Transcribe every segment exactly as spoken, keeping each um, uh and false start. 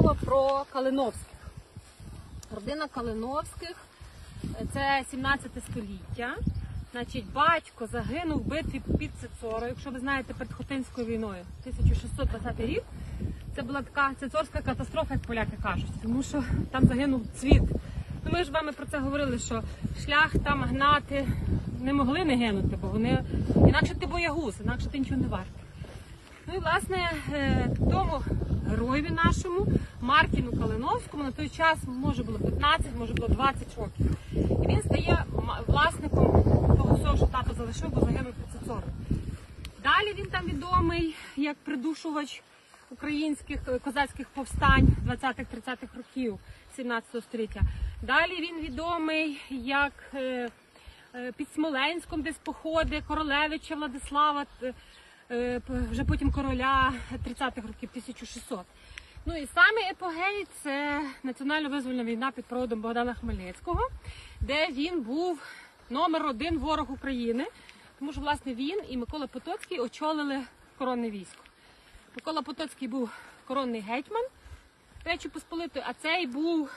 мова про Калиновських. Родина Калиновських – це сімнадцяте століття. Значить, батько загинув в битві під Цицорою, якщо ви знаєте, перед Хотинською війною, тисяча шістсот двадцятий рік. Це була така цицорська катастрофа, як поляки кажуть, тому що там загинув цвіт. Ну, ми ж з вами про це говорили, що шляхта, магнати не могли не гинути, бо вони, інакше ти боягуз, інакше ти нічого не вартий. Ну і, власне, тому героєві нашому, Мартіну Калиновському, на той час, може було п'ятнадцять, може було двадцять років. І він стає власником того всього, що тато залишив, бо загинув під Цицорою. Далі він там відомий як придушувач українських козацьких повстань двадцятих-тридцятих років сімнадцятого століття. Далі він відомий як е, е, під Смоленськом десь походи Королевича Владислава, е, вже потім короля тридцятих років, тисяча шістсот. Ну і саме епогей – це національно-визвольна війна під проводом Богдана Хмельницького, де він був номер один ворог України, тому що, власне, він і Микола Потоцький очолили коронне військо. Микола Потоцький був коронний гетьман Речі Посполитої, а цей був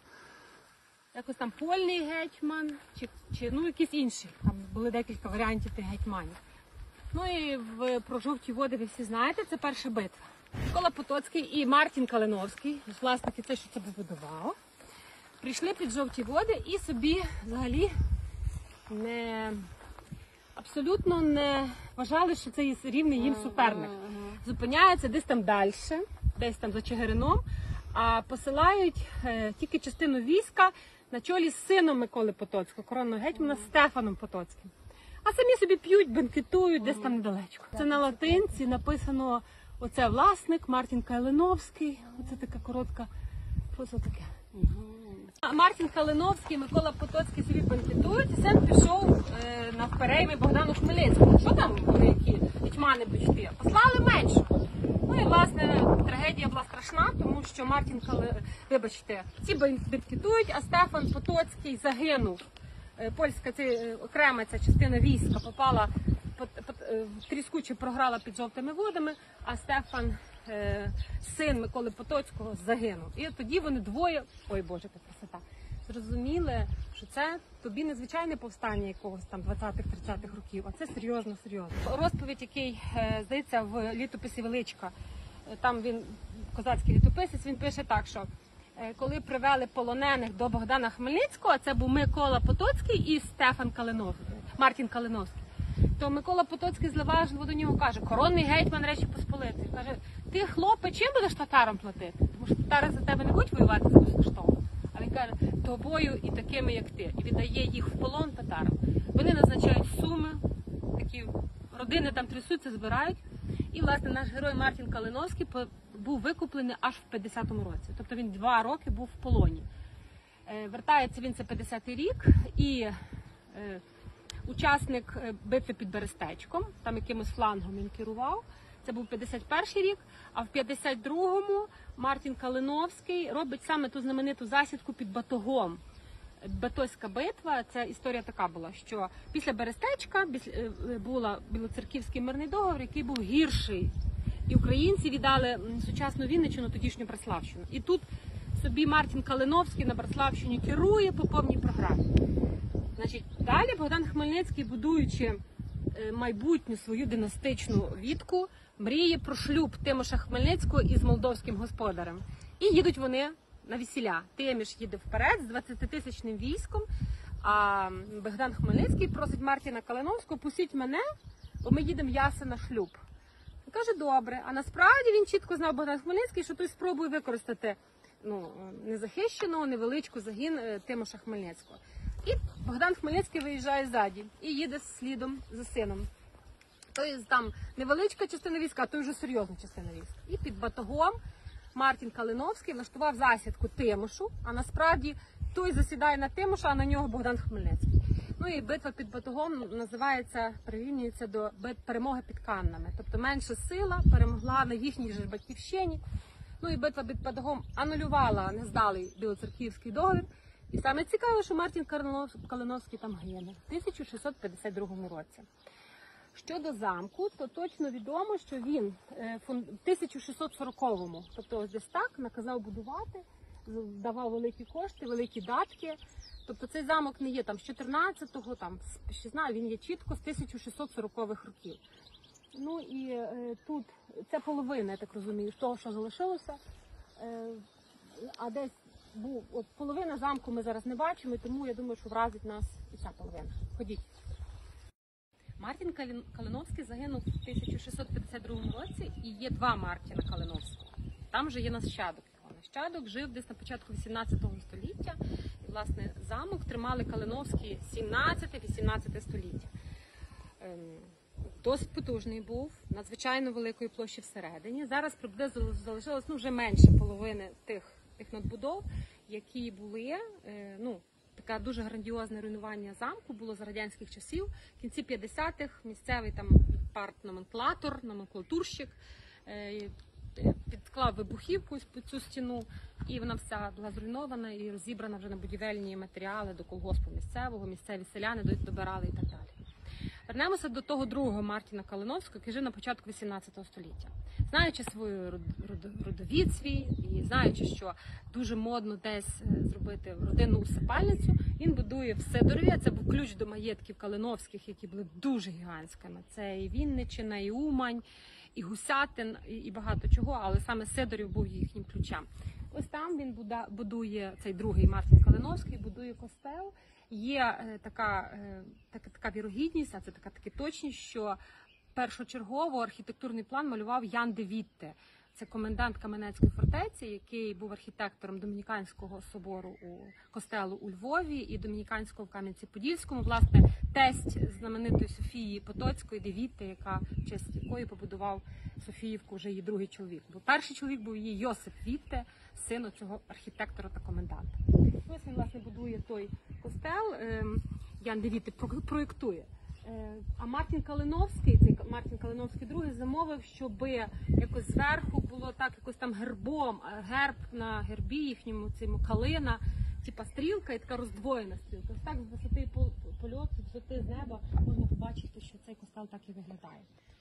якось там польний гетьман, чи, чи ну, якийсь інший. Там були декілька варіантів тих гетьманів. Ну і в, про Жовті води ви всі знаєте, це перша битва. Микола Потоцький і Мартін Калиновський, власники це, що це побудував, прийшли під Жовті води і собі взагалі не, абсолютно не вважали, що це є рівний їм суперник. Зупиняються десь там далі, десь там за Чигирином, а посилають е, тільки частину війська на чолі з сином Миколи Потоцького, коронного гетьмана Стефаном Потоцьким. А самі собі п'ють, бенкетують десь там недалечко. Це на латинці написано оце власник, Мартін Калиновський, оце така коротка, просто таке. Мартін Калиновський, Микола Потоцький собі бенкетують, і син пішов е, навперейми Богдану Хмельницькому. Що там вони які гетьмани бучти? Послали менше. Ну і, власне, трагедія була страшна, тому що Мартін Кали... вибачте, ці бенкетують, а Стефан Потоцький загинув. Е, польська це, окрема ця частина війська попала, по, по, тріскуче програла під Жовтими водами, а Стефан, е, син Миколи Потоцького, загинув. І тоді вони двоє, ой Боже, яка красота, зрозуміли, що це тобі незвичайне повстання якогось там двадцятих-тридцятих років, а це серйозно, серйозно. Розповідь, який, е, здається, в літописі Величка, е, там він, козацький літописець, він пише так, що е, коли привели полонених до Богдана Хмельницького, це був Микола Потоцький і Стефан Калиновський, Мартін Калиновський, то Микола Потоцький зливажливо до нього каже: коронний гетьман Речі Посполитої. Каже: ти, хлопе, чим будеш татарам платити? Тому що татари за тебе не будуть воювати за безкоштовно. А він каже: тобою і такими, як ти. І віддає їх в полон татарам. Вони назначають суми, такі родини там трясуться, збирають. І, власне, наш герой Мартін Калиновський був викуплений аж в п'ятдесятому році. Тобто він два роки був в полоні. Вертається він, це п'ятдесятий рік, і учасник битви під Берестечком, там якимось флангом він керував. Це був п'ятдесят перший рік, а в п'ятдесят другому Мартін Калиновський робить саме ту знамениту засідку під Батогом. Батозька битва, це історія така була, що після Берестечка був Білоцерківський мирний договір, який був гірший. І українці віддали сучасну Вінниччину, тодішню Братславщину. І тут собі Мартін Калиновський на Братславщині керує по повній програмі. Значить, далі Богдан Хмельницький, будуючи майбутню свою династичну вітку, мріє про шлюб Тимоша Хмельницького із молдовським господарем. І їдуть вони на весілля. Тиміш їде вперед з двадцятитисячним військом, а Богдан Хмельницький просить Мартіна Калиновського: пустіть мене, бо ми їдемо ясно на шлюб. Він каже: добре. А насправді він чітко знав, Богдан Хмельницький, що той спробує використати ну, незахищеного, невеличку загін Тимоша Хмельницького. І Богдан Хмельницький виїжджає ззаді і їде слідом за сином. Тобто там невеличка частина війська, а то вже серйозна частина війська. І під Батогом Мартін Калиновський влаштував засідку Тимошу, а насправді той засідає на Тимоша, а на нього Богдан Хмельницький. Ну і битва під Батогом називається, прирівнюється до перемоги під Каннами. Тобто менша сила перемогла на їхній же батьківщині. Ну і битва під Батогом анулювала нездалий Білоцерківський договір. І саме цікаве, що Мартін Калиновський там гине в тисяча шістсот п'ятдесят другому році. Щодо замку, то точно відомо, що він в тисяча шістсот сороковому, тобто ось десь так, наказав будувати, давав великі кошти, великі датки. Тобто цей замок не є там з чотирнадцятого, там, з шістнадцятого, він є чітко з тисяча шістсот сорокових років. Ну і е, тут це половина, я так розумію, з того, що залишилося. Е, а десь був, от половина замку ми зараз не бачимо, тому я думаю, що вразить нас і ця половина. Ходіть. Мартін Калиновський загинув в тисяча шістсот п'ятдесят другому році, і є два Мартіна Калиновського. Там вже є нащадок. Нащадок жив десь на початку вісімнадцятого століття. І, власне, замок тримали Калиновські сімнадцяте-вісімнадцяте століття. Ем, досить потужний був, надзвичайно великої площі всередині. Зараз приблизно залишилось ну, вже менше половини тих, тих надбудов, які були. Е, ну, Таке дуже грандіозне руйнування замку було за радянських часів. В кінці п'ятдесятих місцевий там парт-номенклатор, номенклатурщик е, підклав вибухівку під цю стіну, і вона вся була зруйнована і розібрана вже на будівельні матеріали до колгоспу місцевого, місцеві селяни добирали і так далі. Вернемося до того другого Мартіна Калиновського, який жив на початку вісімнадцятого століття. Знаючи свою родовід свій і знаючи, що дуже модно десь зробити родинну усипальницю, він будує в Сидорові. Це був ключ до маєтків Калиновських, які були дуже гігантськими. Це і Вінниччина, і Умань, і Гусятин, і багато чого, але саме Сидорів був їхнім ключем. Ось там він будує, цей другий Мартін Калиновський, будує костел. Є е, така, е, така, така вірогідність, а це така, така точність, що першочергово архітектурний план малював Ян де Вітте. Це комендант Кам'янецької фортеці, який був архітектором Домініканського собору у костелу у Львові і Домініканського в Кам'янці-Подільському. Власне, тесть знаменитої Софії Потоцької де Вітте, яка, в честь якої побудував Софіївку вже її другий чоловік. Бо перший чоловік був її Йосип Вітте, син цього архітектора та коменданта. Ось він, власне, будує той костел, Ян де Вітте проєктує. А Мартін Калиновський, цей Мартін Калиновський другий, замовив, щоб якось зверху було так якось там гербом, герб на гербі їхньому, цьому калина, типа стрілка і така роздвоєна стрілка. Ось так з висоти польоту, з висоти з неба можна побачити, що цей костел так і виглядає.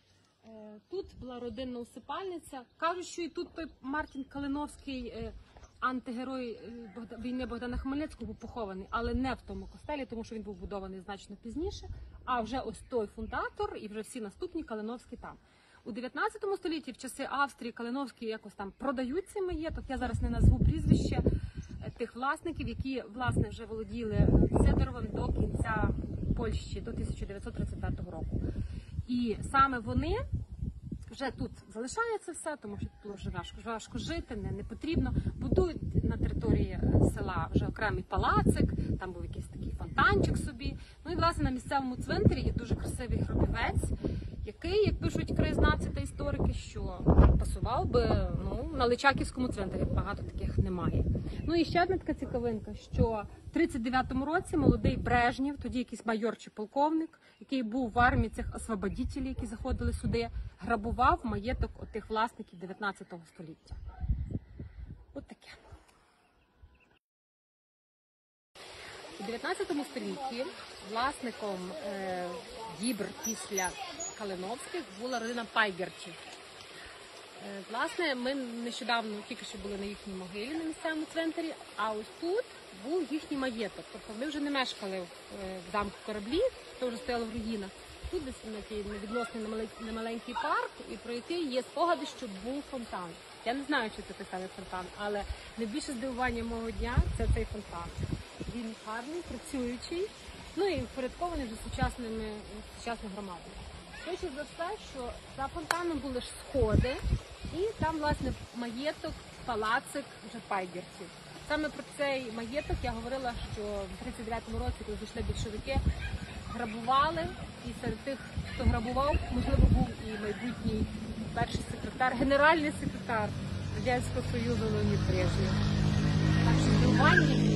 Тут була родинна усипальниця. Кажуть, що і тут той Мартін Калиновський, антигерой війни Богдана Хмельницького, був похований, але не в тому костелі, тому що він був будований значно пізніше, а вже ось той фундатор і вже всі наступні Калиновські там. У дев'ятнадцятому столітті, в часи Австрії, Калиновські якось там продають цей маєток. Я зараз не назву прізвище тих власників, які, власне, вже володіли Сидоровим до кінця Польщі, до тисяча дев'ятсот тридцять п'ятого року. І саме вони вже тут залишається все, тому що тут вже важко, важко жити, не, не потрібно. Будують на території села вже окремий палацик, там був якийсь такий фонтанчик собі. Ну і, власне, на місцевому цвинтарі є дуже красивий гробівець, який, як пишуть краєзнавці та історики, що пасував би ну, на Личаківському цвинтарі, багато таких немає. Ну і ще одна така цікавинка, що в тридцять дев'ятому році молодий Брежнєв, тоді якийсь майор чи полковник, який був в армії цих освободітелів, які заходили сюди, грабував маєток отих власників дев'ятнадцятого століття. От таке. У дев'ятнадцятому столітті власником е, дібр після Калиновських була родина Пайгертів. Е, власне, ми нещодавно тільки що були на їхній могилі на місцевому цвинтарі, а ось тут був їхній маєток. Тобто вони вже не мешкали в, в замку Кораблі, то вже стояло в руїнах. Тут десь на цей відносно немаленький парк, і про який є спогади, що був фонтан. Я не знаю, чи це той самий фонтан, але найбільше здивування мого дня – це цей фонтан. Він гарний, працюючий, ну і впорядкований за сучасними, сучасною громадою. Точно за все, що за фонтаном були ж сходи, і там, власне, маєток, палацик вже Пайгертів. Саме про цей маєток я говорила, що в тридцять дев'ятому році, коли зайшли більшовики, грабували, і серед тих, хто грабував, можливо, був і майбутній перший секретар, генеральний секретар Радянського Союзу Леонід Брежнєв. Так що здивування